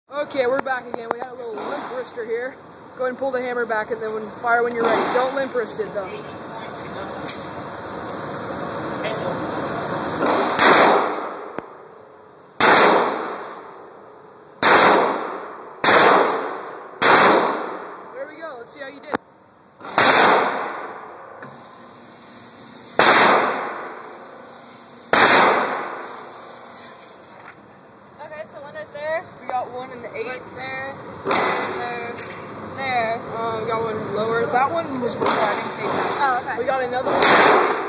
Okay, we're back again. We had a little limp wrister here. Go ahead and pull the hammer back and then fire when you're ready. Don't limp wrist it though. There we go. Let's see how you did. Okay, so one right there. We got one in the 8. Right there. There. We got one lower. That one was before. I didn't take that. Oh, okay. We got another one.